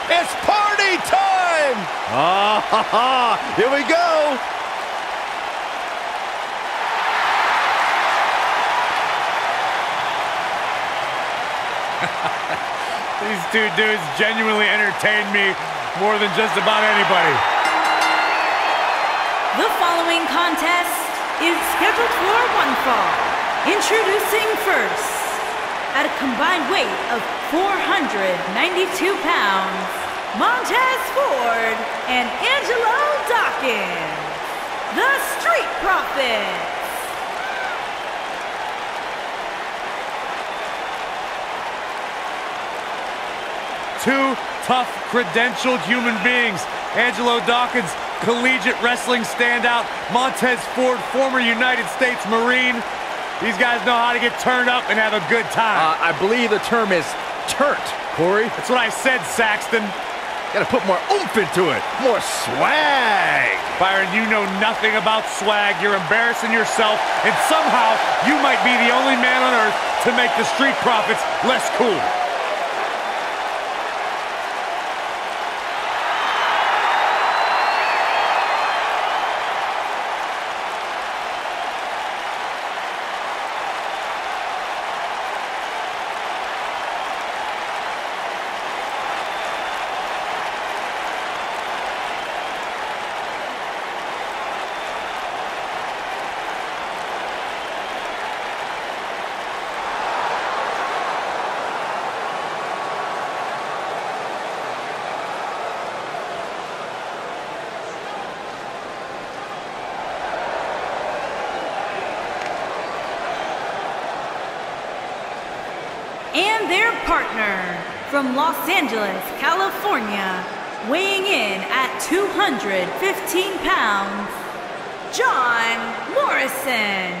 It's party time! Here we go! These two dudes genuinely entertain me more than just about anybody. The following contest is scheduled for one fall. Introducing first, at a combined weight of 492 pounds, Montez Ford and Angelo Dawkins, the Street Profits. Two tough, credentialed human beings. Angelo Dawkins, collegiate wrestling standout. Montez Ford, former United States Marine. These guys know how to get turned up and have a good time. I believe the term is turnt, Corey. That's what I said, Saxton. Gotta put more oomph into it, more swag. Byron, you know nothing about swag. You're embarrassing yourself, and somehow you might be the only man on earth to make the Street Profits less cool. And their partner, from Los Angeles, California, weighing in at 215 pounds, John Morrison.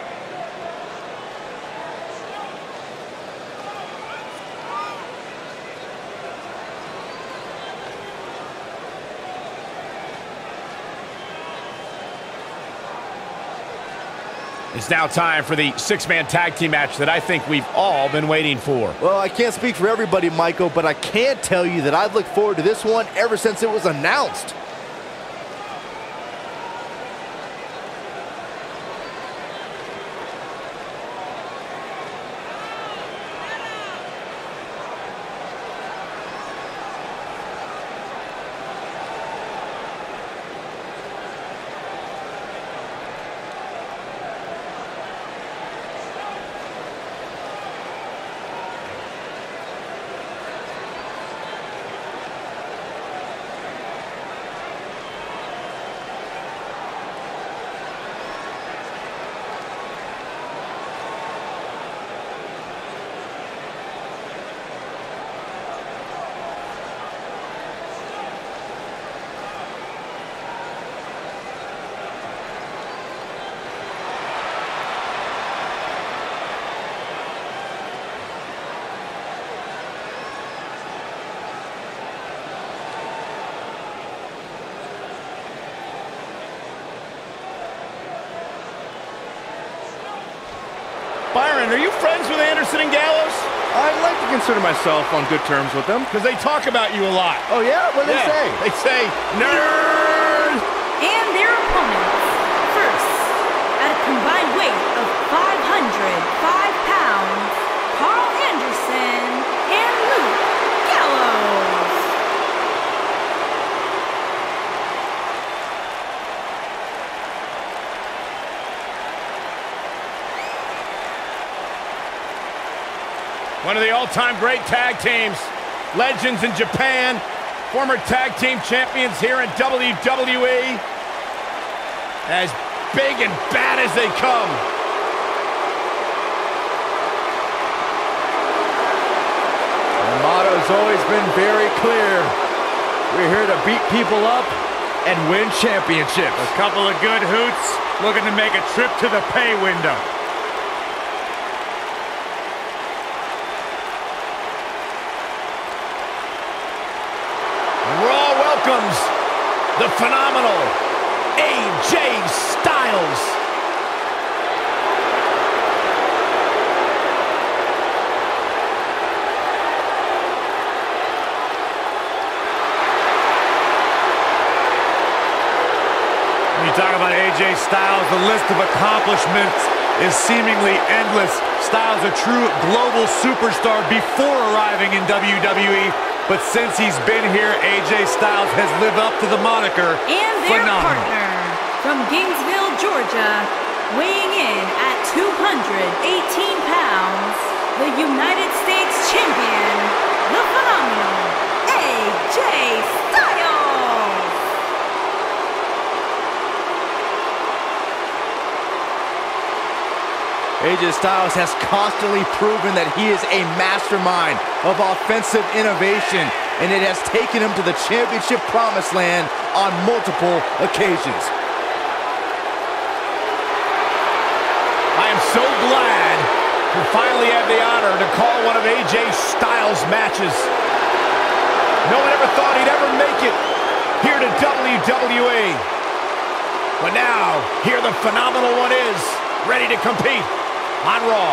It's now time for the six-man tag team match that I think we've all been waiting for. Well, I can't speak for everybody, Michael, but I can tell you that I've looked forward to this one ever since it was announced. Byron, are you friends with Anderson and Gallows? I'd like to consider myself on good terms with them. Because they talk about you a lot. Oh, yeah? What do they say? They say, nerd! And their opponents, first, at a combined weight of 505 pounds, Karl Anderson and Luke Gallows. One of the all-time great tag teams, legends in Japan, former tag team champions here in WWE. As big and bad as they come. The motto's always been very clear. We're here to beat people up and win championships. A couple of good hoots looking to make a trip to the pay window. Raw welcomes the phenomenal AJ Styles. AJ Styles, the list of accomplishments is seemingly endless. Styles a true global superstar before arriving in WWE, but since he's been here, AJ Styles has lived up to the moniker And their phenomenal. partner from Gainesville, Georgia, weighing in at 218 pounds, the United States Champion, the phenomenal AJ Styles. AJ Styles has constantly proven that he is a mastermind of offensive innovation, and it has taken him to the championship promised land on multiple occasions. I am so glad to finally have the honor to call one of AJ Styles' matches. No one ever thought he'd ever make it here to WWE. But now, here the phenomenal one is, ready to compete on Raw.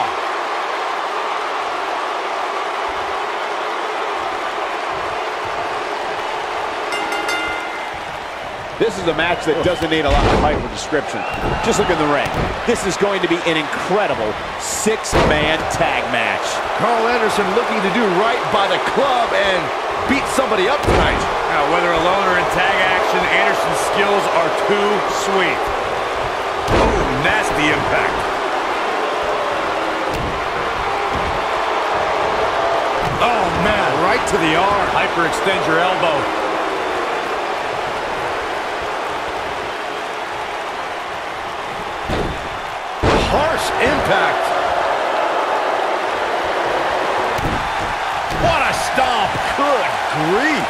This is a match that doesn't need a lot of hype or description. Just look in the ring. This is going to be an incredible six-man tag match. Karl Anderson looking to do right by the club and beat somebody up tonight. Now, whether alone or in tag action, Anderson's skills are too sweet. Oh, nasty impact. Oh, man, right to the arm. Hyperextend your elbow. Harsh impact. What a stomp! Good grief.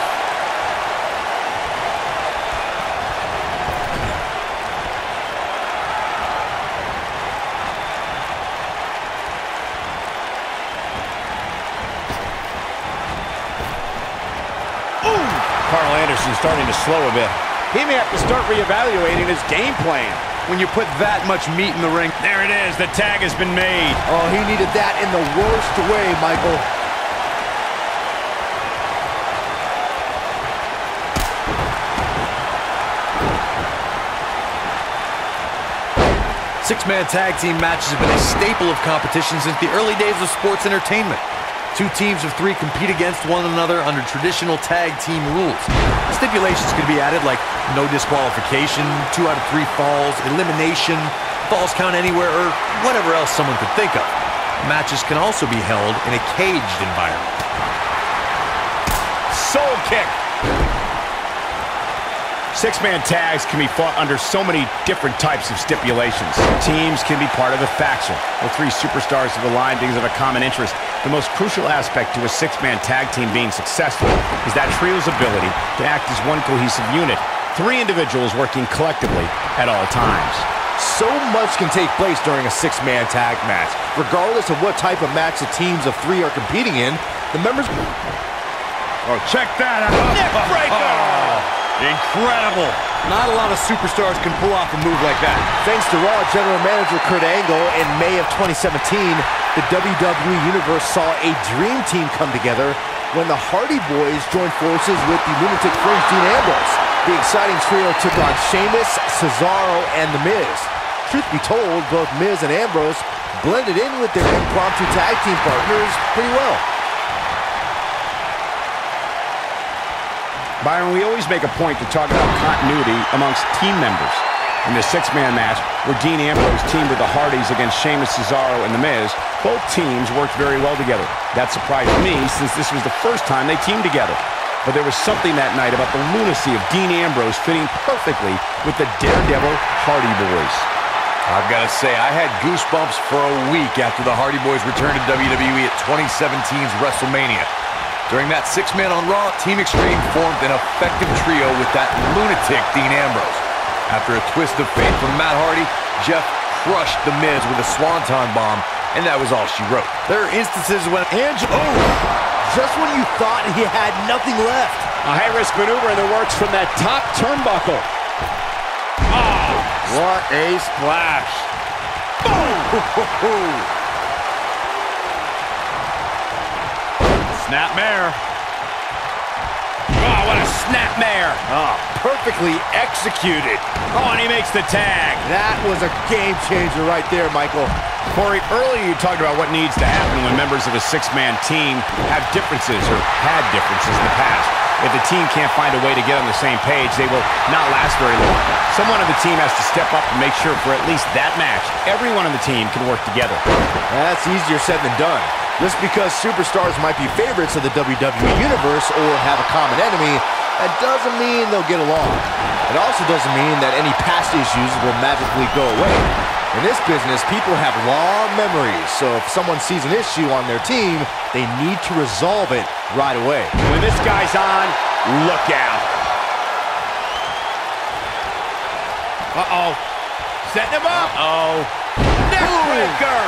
Karl Anderson starting to slow a bit. He may have to start reevaluating his game plan. When you put that much meat in the ring. There it is. The tag has been made. Oh, he needed that in the worst way, Michael. Six-man tag team matches have been a staple of competition since the early days of sports entertainment. Two teams of three compete against one another under traditional tag team rules. Stipulations could be added like no disqualification, 2 out of 3 falls, elimination, falls count anywhere, or whatever else someone could think of. Matches can also be held in a caged environment. Soul kick. Six-man tags can be fought under so many different types of stipulations. Teams can be part of a faction. The 3 superstars have aligned because of a common interest. The most crucial aspect to a six-man tag team being successful is that trio's ability to act as one cohesive unit. 3 individuals working collectively at all times. So much can take place during a six-man tag match. Regardless of what type of match the teams of 3 are competing in, the members... Oh, check that out. Neck breaker! Incredible. Not a lot of superstars can pull off a move like that. Thanks to Raw General Manager Kurt Angle, in May of 2017, the WWE Universe saw a dream team come together when the Hardy Boys joined forces with the lunatic Fringe Dean Ambrose. The exciting trio took on Sheamus, Cesaro, and The Miz. Truth be told, both Miz and Ambrose blended in with their impromptu tag team partners pretty well. Byron, we always make a point to talk about continuity amongst team members. In the six-man match, where Dean Ambrose teamed with the Hardys against Sheamus, Cesaro, and The Miz, both teams worked very well together. That surprised me, since this was the first time they teamed together. But there was something that night about the lunacy of Dean Ambrose fitting perfectly with the daredevil Hardy Boys. I've got to say, I had goosebumps for a week after the Hardy Boys returned to WWE at 2017's WrestleMania. During that 6-man on Raw, Team Extreme formed an effective trio with that lunatic Dean Ambrose. After a twist of fate from Matt Hardy, Jeff crushed The Miz with a swanton bomb, and that was all she wrote. There are instances when Angelo, just when you thought he had nothing left. A high-risk maneuver in the works from that top turnbuckle. Oh, what a splash. Boom! Snapmare. Oh, what a snapmare. Oh, perfectly executed. Oh, and he makes the tag. That was a game changer right there, Michael. Corey, earlier you talked about what needs to happen when members of a six-man team have differences or had differences in the past. If the team can't find a way to get on the same page, they will not last very long. Someone on the team has to step up and make sure for at least that match, everyone on the team can work together. That's easier said than done. Just because superstars might be favorites of the WWE Universe or have a common enemy, that doesn't mean they'll get along. It also doesn't mean that any past issues will magically go away. In this business, people have long memories, so if someone sees an issue on their team, they need to resolve it right away. When this guy's on, look out. Uh-oh. Setting him up. Uh-oh. Neckbreaker.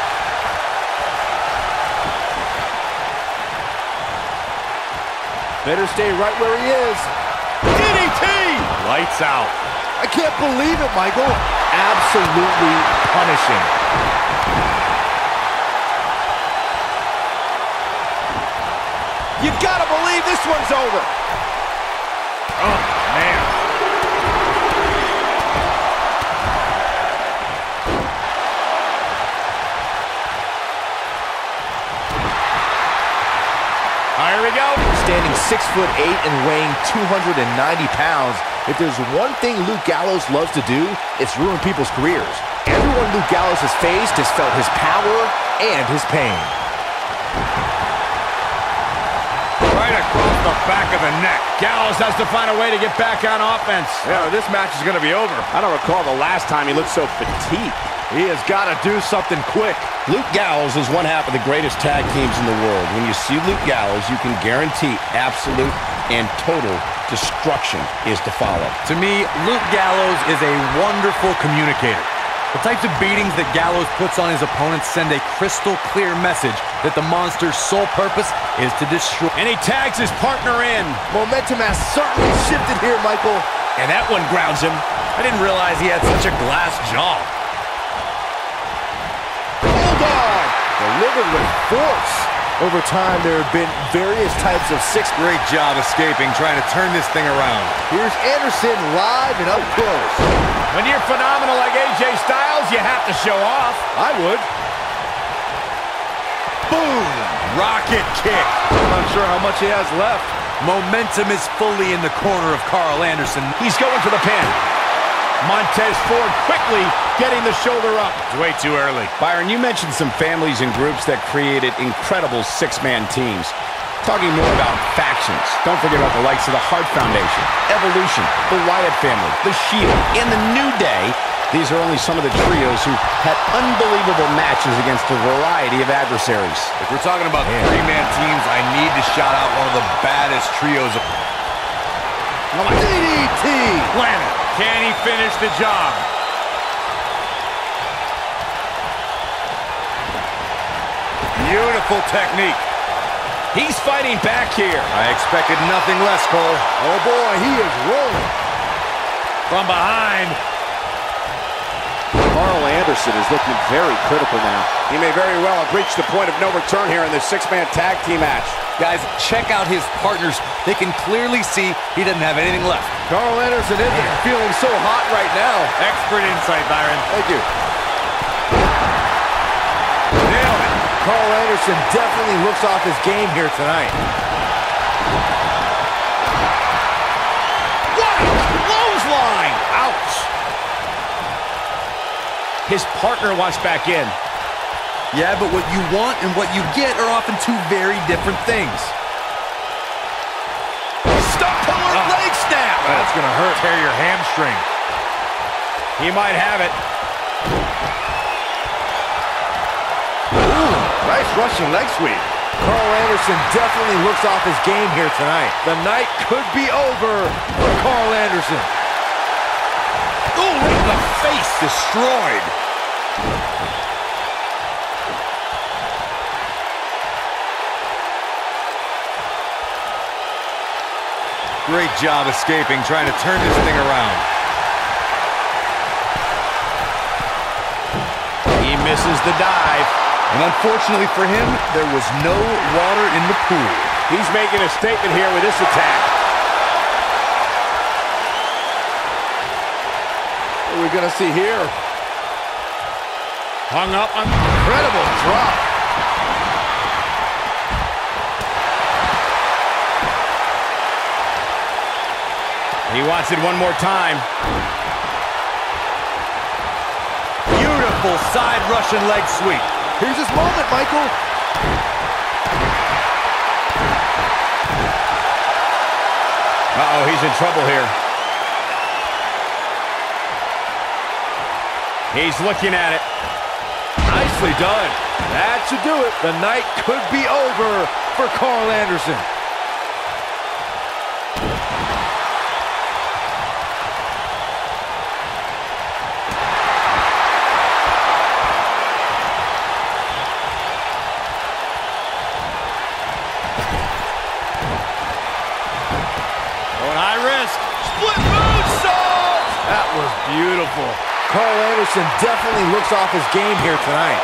Better stay right where he is. DDT. Lights out. I can't believe it, Michael. Absolutely punishing. You gotta believe this one's over. Oh, man. Here we go. Standing 6'8" and weighing 290 pounds, if there's one thing Luke Gallows loves to do, it's ruin people's careers. Everyone Luke Gallows has faced has felt his power and his pain. Right across the back of the neck. Gallows has to find a way to get back on offense. Yeah, this match is going to be over. I don't recall the last time he looked so fatigued. He has got to do something quick. Luke Gallows is one half of the greatest tag teams in the world. When you see Luke Gallows, you can guarantee absolute and total destruction is to follow. To me, Luke Gallows is a wonderful communicator. The types of beatings that Gallows puts on his opponents send a crystal clear message that the monster's sole purpose is to destroy. And he tags his partner in. Momentum has certainly shifted here, Michael. And that one grounds him. I didn't realize he had such a glass jaw. Bulldog! Delivered with force. Over time, there have been various types of Great job escaping, trying to turn this thing around. Here's Anderson live and up close. When you're phenomenal like AJ Styles, you have to show off. I would. Boom! Rocket kick. I'm not sure how much he has left. Momentum is fully in the corner of Karl Anderson. He's going for the pin. Montez Ford quickly getting the shoulder up. It's way too early. Byron, you mentioned some families and groups that created incredible six-man teams. Talking more about factions, don't forget about the likes of the Hart Foundation, Evolution, the Wyatt family, the Shield, and the New Day. These are only some of the trios who had unbelievable matches against a variety of adversaries. If we're talking about three-man teams, I need to shout out one of the baddest trios of... DDT! Planet. Can he finish the job? Beautiful technique. He's fighting back here. I expected nothing less, Cole. Oh boy, he is rolling. From behind. Karl Anderson is looking very critical now. He may very well have reached the point of no return here in this six-man tag team match. Guys, check out his partners. They can clearly see he doesn't have anything left. Karl Anderson isn't feeling so hot right now. Expert insight, Byron. Thank you. Nailed it. Karl Anderson definitely looks off his game here tonight. What a clothesline! Ouch! His partner wants back in. Yeah, but what you want and what you get are often two very different things. Stop pulling leg snap! That's going to hurt. Tear your hamstring. He might have it. Ooh, nice rushing leg sweep. Karl Anderson definitely looks off his game here tonight. The night could be over for Karl Anderson. Ooh, right in the face. Destroyed. Great job escaping, trying to turn this thing around. He misses the dive. And unfortunately for him, there was no water in the pool. He's making a statement here with this attack. are we gonna see here? Hung up on... Incredible drop. He wants it one more time. Beautiful side Russian leg sweep. Here's his moment, Michael. Uh-oh, he's in trouble here. He's looking at it. Nicely done. That should do it. The night could be over for Karl Anderson. High risk. Split moonsault! That was beautiful. Karl Anderson definitely looks off his game here tonight.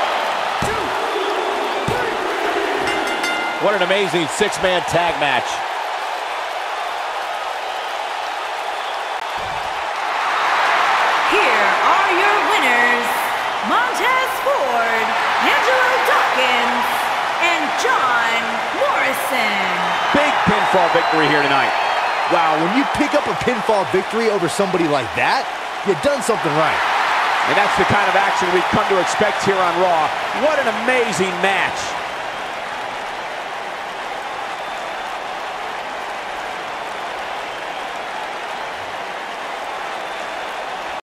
What an amazing six-man tag match. Here are your winners, Montez Ford, Angelo Dawkins, and John Morrison. Big pinfall victory here tonight. Wow, when you pick up a pinfall victory over somebody like that, you've done something right. And that's the kind of action we've come to expect here on Raw. What an amazing match.